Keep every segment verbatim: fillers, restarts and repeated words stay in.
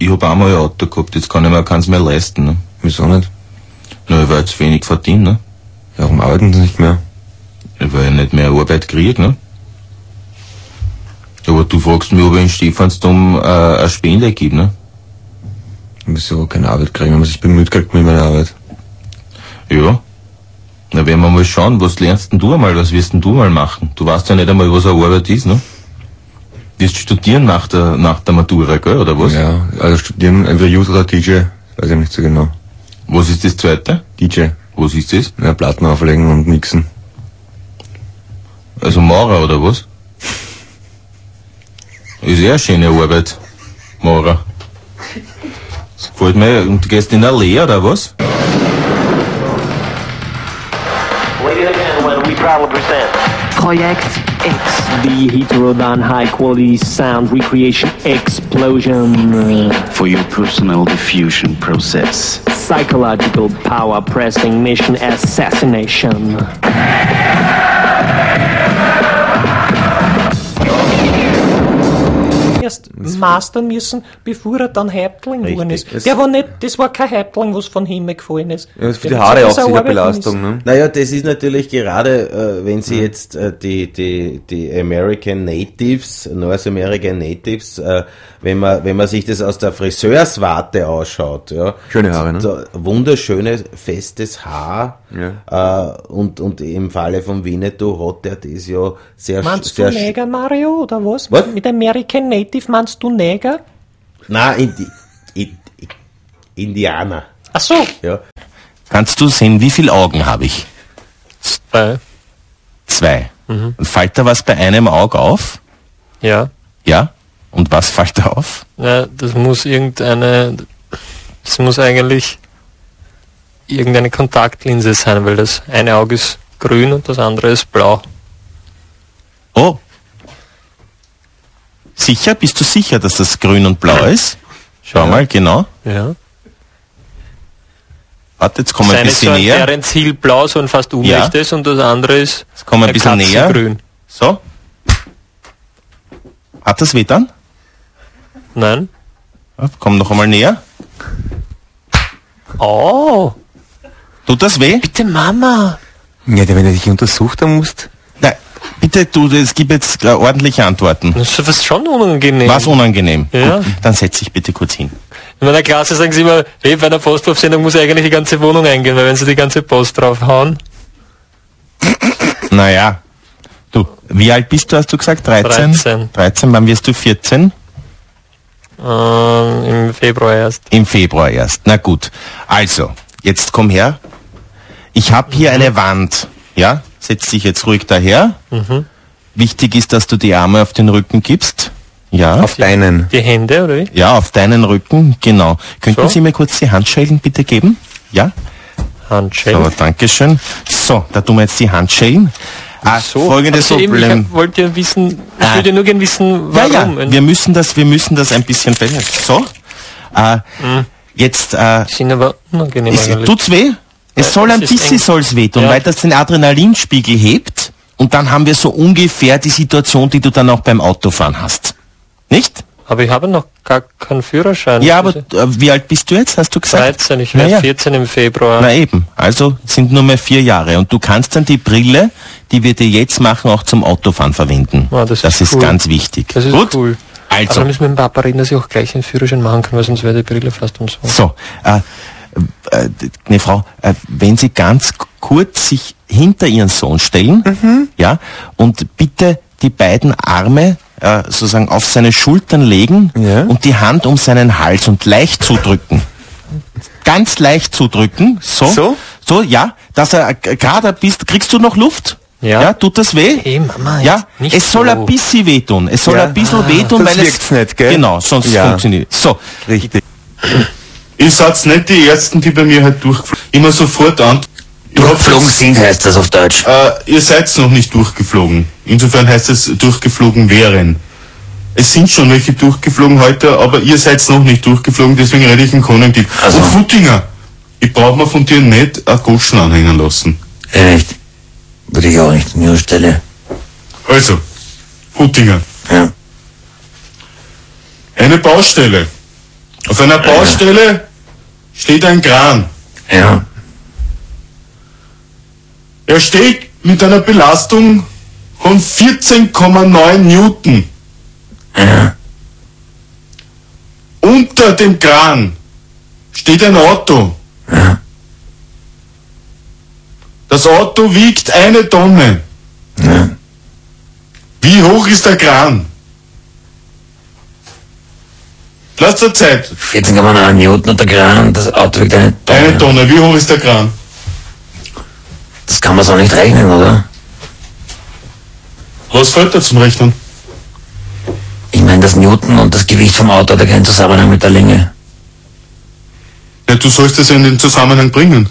ich hab einmal ein Auto gehabt, jetzt kann ich mir keins mehr leisten, ne? Wieso nicht? Na, weil ich zu wenig verdiene, ne? Ja, warum arbeiten Sie nicht mehr? Ja, weil ich nicht mehr Arbeit kriege, ne? Aber du fragst mich, ob ich in Stephansdom äh, eine Spende gebe, ne? Wieso keine Arbeit kriegen, wenn man sich bemüht kriegt mit meiner Arbeit? Ja. Na, werden wir mal schauen, was lernst denn du einmal, was wirst denn du mal machen? Du weißt ja nicht einmal, was eine Arbeit ist, ne? Wirst studieren nach der, nach der Matura, gell, oder was? Ja, also studieren, entweder Youth oder D J, weiß ich nicht so genau. Was ist das zweite? D J. Was ist das? Ja, Platten auflegen und mixen. Also Maurer, oder was? Ist eh eine schöne Arbeit, Maurer. Das gefällt mir. Und du gehst in eine Lehre, oder was? Ladies and gentlemen, we proudly present Projekt X. the Heterodyne High Quality Sound Recreation Explosion. For your personal diffusion process. Psychological Power Pressing Mission Assassination. Erst mastern müssen, bevor er dann Häuptling geworden ist. Das- Der war nicht, das war kein Häuptling, was von Himmel gefallen ist. Ja, das ist für Der die hat Haare auch das sicher arbeiten Belastung, müssen. ne? Naja, das ist natürlich gerade, äh, wenn Sie jetzt äh, die, die, die American Natives, North American Natives, äh, wenn man, wenn man sich das aus der Friseurswarte ausschaut, ja. Schöne Haare, ne? Da, wunderschönes, festes Haar, Ja. äh, und, und im Falle von Winnetou hat er das ja sehr, Meinst sehr, du Neger, Mario, oder was? Was? Mit American Native meinst du Neger? Nein, Indi, Indi, Indianer, Ach so. ja. Kannst du sehen, wie viele Augen habe ich? Zwei. Zwei. Und fällt da was bei einem Auge auf? Ja. Ja? Und was fällt da auf? Ja, das muss irgendeine, das muss eigentlich irgendeine Kontaktlinse sein, weil das eine Auge ist grün und das andere ist blau. Oh. Sicher? Bist du sicher, dass das grün und blau ist? Schau Ja. mal, genau. Ja. Warte, jetzt kommen wir Das ein eine ist so bisschen ein näher. Terence Hill blau, so ein fast unechtes, und das andere ist Jetzt kommen wir ein bisschen näher. Katzengrün. So. Hat das weh dann? Nein. Ja, komm noch einmal näher. Oh, Tut das weh? bitte Mama. Ja, wenn er dich untersucht haben musst. Nein, bitte, du, es gibt jetzt äh, ordentliche Antworten. Das ist was schon unangenehm. Was unangenehm? Ja. Gut, dann setz dich bitte kurz hin. In meiner Klasse sagen sie immer, hey, bei einer Postwurfsendung muss eigentlich die ganze Wohnung eingehen, weil wenn sie die ganze Post draufhauen. Naja. Du, wie alt bist du, hast du gesagt? dreizehn? dreizehn. dreizehn, wann wirst du vierzehn? Ähm, im Februar erst. Im Februar erst. Na gut. Also, jetzt komm her. Ich habe hier eine Wand. Ja? Setz dich jetzt ruhig daher. Mhm. Wichtig ist, dass du die Arme auf den Rücken gibst. Ja. Auf deinen. Die Hände, oder wie? Ja, auf deinen Rücken, genau. Könnten So. Sie mir kurz die Handschellen bitte geben? Ja? Handschellen. So, danke schön. So, da tun wir jetzt die Handschellen. Ah, So, folgendes aber Sie eben, Problem. ich hab- wollte ja wissen, ich Ah. würde nur gerne wissen, Ja, warum. ja, wir müssen das, wir müssen das ein bisschen festhalten. So, äh, jetzt, äh, Die sind aber unangenehm es, eigentlich. tut's weh? Es Ja, soll es ein ist bisschen eng. soll's wehtun, Ja. weil das den Adrenalinspiegel hebt und dann haben wir so ungefähr die Situation, die du dann auch beim Autofahren hast. Nicht? Aber ich habe noch gar keinen Führerschein. Ja, aber äh, wie alt bist du jetzt, hast du gesagt? dreizehn, ich werde Naja. vierzehn im Februar. Na eben, also sind nur mehr vier Jahre und du kannst dann die Brille, die wir dir jetzt machen, auch zum Autofahren verwenden. Ah, das ist ist cool. ganz wichtig. Das ist Gut? cool. Aber Also, dann müssen wir mit dem Papa reden, dass ich auch gleich einen Führerschein machen kann, weil sonst wäre die Brille fast umsonst. so, äh, äh, eine Frau, äh, wenn Sie ganz k- kurz sich hinter Ihren Sohn stellen, Mhm. ja, und bitte die beiden Arme äh, sozusagen auf seine Schultern legen Ja. und die Hand um seinen Hals und leicht zudrücken. Ganz leicht zudrücken, so, So? so, ja, dass er äh, gerade bist, kriegst du noch Luft? Ja. Ja, tut das weh? Hey Mama, Ja, jetzt nicht es soll so. ein bisschen wehtun. Es soll Ja. ein bisschen wehtun, sonst weil es wirkt's nicht, gell? Genau, sonst Ja. funktioniert. So, Richtig. Ihr seid nicht die Ersten, die bei mir halt durchgeflogen. Immer sofort an. Durchgeflogen sind heißt das auf Deutsch. Äh, ihr seid noch nicht durchgeflogen. Insofern heißt es durchgeflogen wären. Es sind schon welche durchgeflogen heute, aber ihr seid noch nicht durchgeflogen, deswegen rede ich im Konjunktiv. Also. Und Futtinger, ich brauche mir von dir nicht eine Goschen anhängen lassen. Echt? Würde ich auch nicht an ihrer Stelle. Also, Futtinger, Ja. eine Baustelle. Auf einer Baustelle steht ein Kran. Ja. Er steht mit einer Belastung von vierzehn Komma neun Newton. Ja. Unter dem Kran steht ein Auto. Ja. Das Auto wiegt eine Tonne. Ja. Wie hoch ist der Kran? Lass dir Zeit. vierzehn Komma neun Newton und der Kran und das Auto wiegt eine Tonne. Eine Tonne. Wie hoch ist der Kran? Das kann man so nicht rechnen, oder? Was fällt da zum Rechnen? Ich meine, das Newton und das Gewicht vom Auto hat ja keinen Zusammenhang mit der Länge. Ja, du sollst das ja in den Zusammenhang bringen.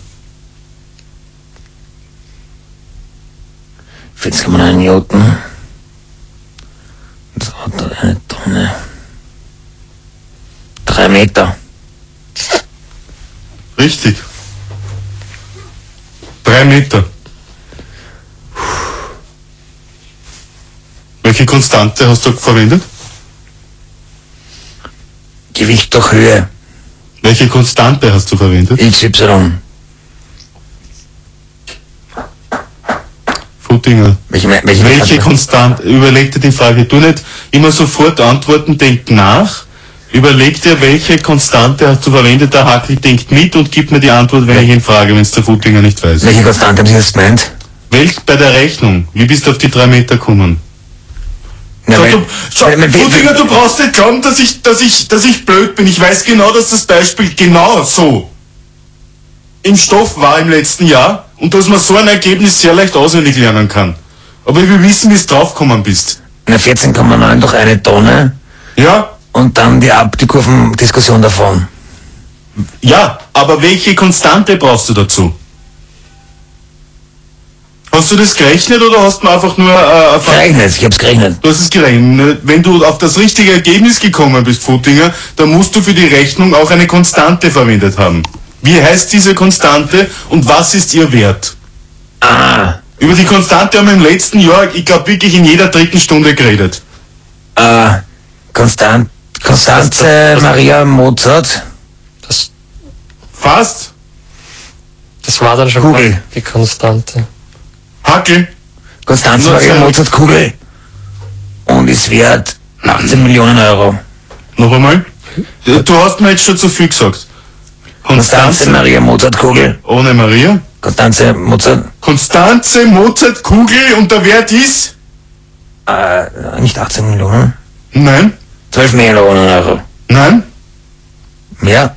vierzehn Komma neun Newton. Das Auto hat eine Tonne. Drei Meter. Richtig. Drei Meter. Welche Konstante hast du verwendet? Gewicht durch Höhe. Welche Konstante hast du verwendet? X Y. Futtinger. Welche, welche, Welche Konstante? Überleg dir die Frage. Du nicht immer sofort antworten, denk nach. Überleg dir, welche Konstante hast du verwendet. Der Hackel denkt mit und gibt mir die Antwort, wenn ich ihn frage, wenn es der Futtinger nicht weiß. Welche Konstante haben Sie jetzt gemeint? Welch bei der Rechnung? Wie bist du auf die drei Meter gekommen? Ja, Schau, weil- du, schau, weil- weil- Futtinger, du brauchst nicht glauben, dass ich, dass ich, dass ich blöd bin. Ich weiß genau, dass das Beispiel genau so im Stoff war im letzten Jahr und dass man so ein Ergebnis sehr leicht auswendig lernen kann. Aber wir wissen, wie du draufgekommen bist. Na, vierzehn Komma neun durch eine Tonne Ja? und dann die Ab die Kurvendiskussion davon. Ja, aber welche Konstante brauchst du dazu? Hast du das gerechnet oder hast du einfach nur... Äh, Gerechnet, ich hab's gerechnet. Du hast es gerechnet. Wenn du auf das richtige Ergebnis gekommen bist, Futtinger, dann musst du für die Rechnung auch eine Konstante verwendet haben. Wie heißt diese Konstante und was ist ihr Wert? Ah, Über die Konstante haben wir im letzten Jahr, ich glaube, wirklich in jeder dritten Stunde geredet. äh, Konstant, Konstanze Das- das- Maria Mozart. Das, Fast? das war dann schon Kugel. mal die Konstante. Hackel? Konstanze Nur Maria sehr- Mozart Kugel. Und ist wert achtzehn Millionen Euro. Noch einmal? Du hast mir jetzt schon zu viel gesagt. Konstanze Konstanze Maria Mozart Kugel. ohne Maria. Konstanze Mozart, Konstanze Mozart Kugel und der Wert ist? äh, nicht achtzehn Millionen. Nein. zwölf Millionen Euro. Nein. Mehr?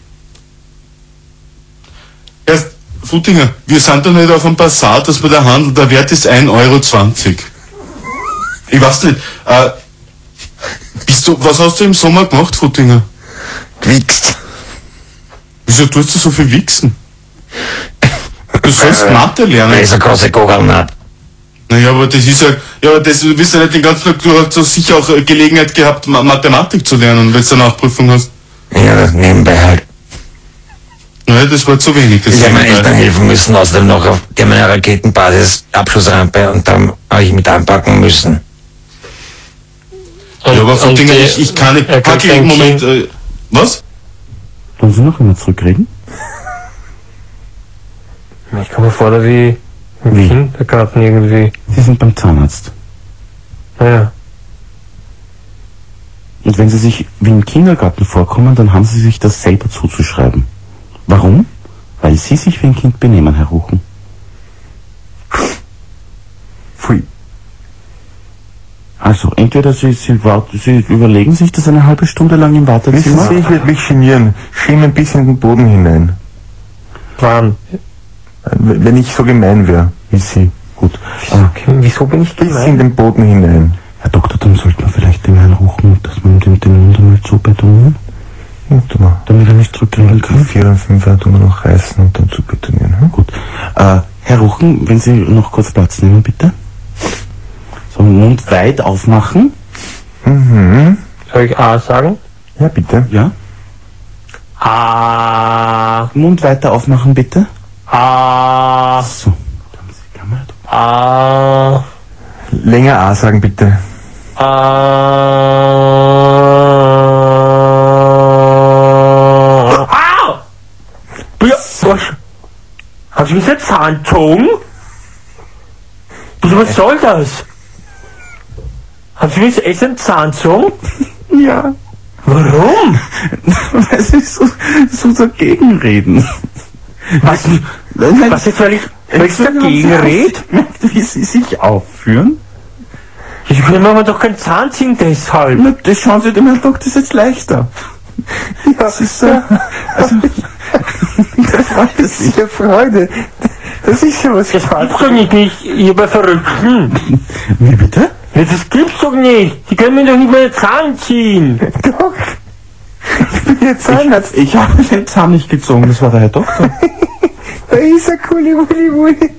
Erst, Futtinger, wir sind doch nicht auf einem Passat, dass wir da handeln, der Wert ist ein Euro zwanzig. Ich weiß nicht, äh, bist du, was hast du im Sommer gemacht, Futtinger? Gewichst. Wieso tust du so viel wichsen? Du sollst Äh, Mathe Weil lernen. ich so große Kugeln hab. Naja, aber das ist ja, ja, aber das, du wirst ja nicht den ganzen Tag, du hast so sicher auch äh, Gelegenheit gehabt, Ma- Mathematik zu lernen, wenn du eine Nachprüfung hast. Ja, das nebenbei halt. Naja, das war zu wenig. Das Ich habe meinen nebenbei. Eltern helfen müssen, außerdem noch auf die haben eine Raketenbasis, Abschussrampe und dann habe ich mit anpacken müssen. Ja, aber Und- Futtinger, und die- ich, ich kann nicht, er kriegt Hackel, ein Moment, Kind. äh, was? Wollen Sie noch einmal zurückreden? Ich komme mir vor, da wie im Wie? Kindergarten irgendwie. Sie sind beim Zahnarzt. Naja. Und wenn Sie sich wie im Kindergarten vorkommen, dann haben Sie sich das selber zuzuschreiben. Warum? Weil Sie sich wie ein Kind benehmen, Herr Ruchen. Pfui. Also, entweder Sie, Sie, warten, Sie überlegen sich das eine halbe Stunde lang im Wissen Wartezimmer. Sie, ich werde mich genieren. Schämen bis in den Boden hinein. Wann? Äh, Wenn ich so gemein wäre wie Sie. Gut. Äh, Okay, wieso bin ich Bis in gemein? den Boden hinein. Herr Doktor, dann sollte man vielleicht dem Herrn Ruchen, dass man den, den Mund einmal zubetonieren, Ja, tu mal. damit er nicht zurückreden kann. Vier und fünfer tun wir noch reißen und dann zu betonieren. Hm? Gut. Äh, Herr Ruchen, wenn Sie noch kurz Platz nehmen, bitte. So, Mund weit aufmachen. Mhm. Soll ich A sagen? Ja, bitte. Ja. A. Mund weiter aufmachen, bitte. A. So. Da haben Sie die Kamera. A. Länger A sagen, bitte. A. Hast du mir jetzt Zahn gezogen? Was soll das? Hast du mir jetzt echt einen Zahn gezogen? Ja. Warum? Weil sie so, so dagegen reden. Was, was jetzt, weil ich, weil ich dagegen rede? Wie sie sich aufführen? Ich will mir doch keinen Zahn ziehen deshalb. Na, das schauen Sie dem Herrn Doktor, das ist jetzt leichter. Ja, das ist so. Also, das ist ja Freude. Das ist ja was. Das gibt's doch nicht, nicht ihr bei Verrückten. Wie bitte? Ja, das gibt's doch nicht. Die können mir doch nicht mehr den Zahn ziehen. Doch. Ich bin jetzt Zahnarzt. Ich, ich habe den Zahn nicht gezogen, das war der Herr Doktor. Da ist er, Kuli, Wuli, Wuli.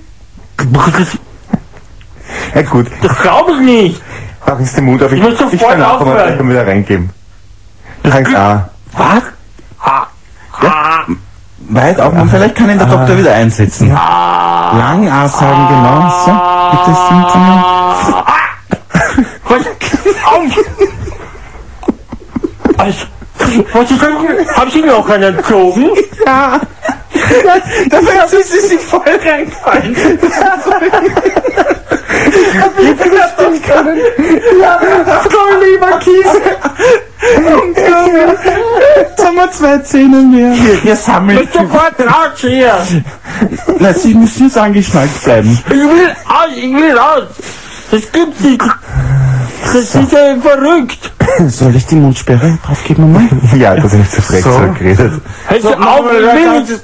Ja gut. Das glaube ich nicht. Machen Sie den Mut auf. Ich muss sofort aufhören. Und wieder reingeben. Du kannst A. Was? Ah. Ja. Weit auf, und vielleicht kann ihn der ah. Doktor wieder einsetzen. Ah. Lang A sagen, genau. So, bitte sind Sie mal. Was? Auf! Also, was ist denn? Haben Sie mir auch einen gezogen? Ja. Dafür haben Sie sich voll reingefallen. Ich bin das nicht können. Ja, so lieber Kiese. Jetzt haben wir zwei Zähne mehr. Wir, wir sammeln. Bist sofort raus hier. Na, Sie müssen jetzt angeschnallt bleiben. Ich will raus, ich will raus. Das gibt's nicht. Das so. Ist ja verrückt. Soll ich die Mundsperre draufgeben mal? Ja, das ist nicht zu frech so geredet. Hältst du auf, ich will nicht.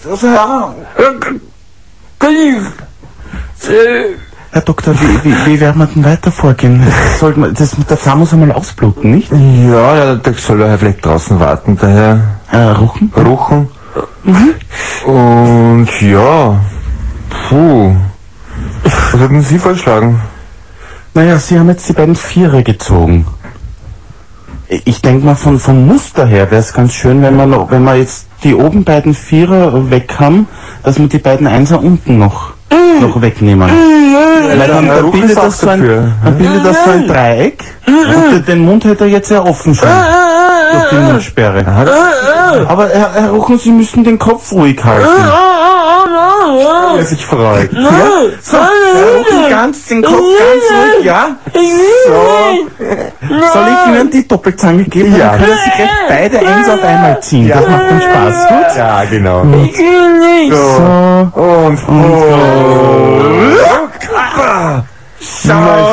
Kann ich... Herr Doktor, wie, wie, wie werden wir denn weiter vorgehen? Sollte man, das, der Zahn muss einmal ausbluten, nicht? Ja, ja, der soll ja vielleicht draußen warten, daher. Äh, Ruchen? Ruchen. Mhm. Und ja, puh. Was hätten Sie vorschlagen? Naja, Sie haben jetzt die beiden Vierer gezogen. Ich denke mal, von, vom Muster her wäre es ganz schön, wenn man, noch, wenn wir jetzt die oben beiden Vierer weg haben, dass wir die beiden Einser unten noch, noch wegnehmen. Weil dann, dann bildet das so ein, dann bildet das so ein Dreieck und den Mund hätte er jetzt ja offen schon durch die Mundsperre. Aber Herr, Herr Ruchen, Sie müssen den Kopf ruhig halten. Wer sich freut. Ja? So, Herr Ruchen, ganz den Kopf ganz ruhig, ja? So. Soll ich Ihnen die Doppelzange geben? Ja. Dann können Sie gleich beide eins auf einmal ziehen. Das macht dann Spaß. Gut? Ja, genau. Ich will nicht. So. Und, und, und. So.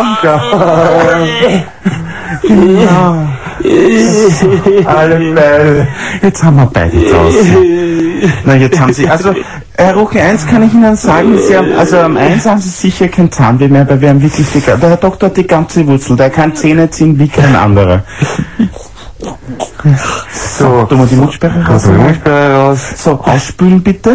Genau. Alle Bälle. Jetzt haben wir beide draußen. Na, jetzt haben Sie, also, Herr Ruchen, eins kann ich Ihnen sagen, Sie haben, also am eins haben Sie sicher kein Zahnweh mehr, weil wir haben wirklich die, der Herr Doktor hat die ganze Wurzel, der kann Zähne ziehen wie kein anderer. So, tun wir die Mundsperre raus. Die Mundsperre raus. So, ausspülen bitte.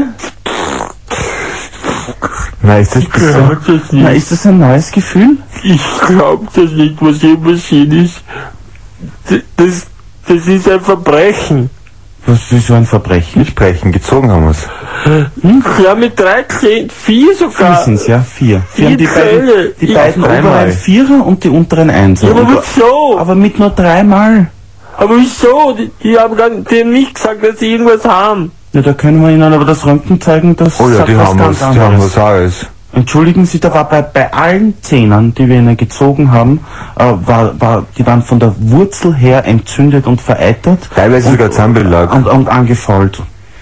Na, ist das, so, na, ist das ein neues Gefühl? Ich glaube das nicht, was hier passiert ist. Das, das ist ein Verbrechen. Was ist so ein Verbrechen? Nicht brechen, gezogen haben wir es. Hm? Ja, mit dreizehn, vier sogar. Vier sind's, ja, vier. Vier haben die beiden, die beiden oberen Vierer und die unteren Einser. Ja, aber wieso? Aber mit nur dreimal. Aber wieso? Die, die haben gar die haben nicht gesagt, dass sie irgendwas haben. Ja, da können wir Ihnen aber das Röntgen zeigen, das oh ja, sagt die was haben ganz was, die haben was alles. Entschuldigen Sie, da war bei, bei allen Zähnen, die wir Ihnen gezogen haben, äh, war, war, die waren von der Wurzel her entzündet und vereitert. Teilweise sogar Zahnbelag. Und, und angefault.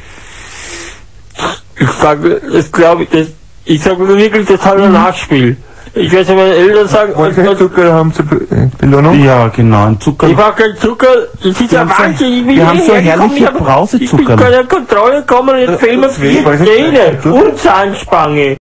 Ich sage, das glaube ich, das, ich sage wirklich, das hat ein Nachspiel. Ich weiß nicht, meine Eltern sagen, wollen Sie Zucker haben zur Belohnung? Ja, genau, ein Zucker. Ich brauche keinen Zucker, das ist ja Wahnsinn. Ich will wir haben so herrliche Brausezucker. Ich bin keine Kontrolle kommen und jetzt fehlen mir vier Zähne und Zahnspange.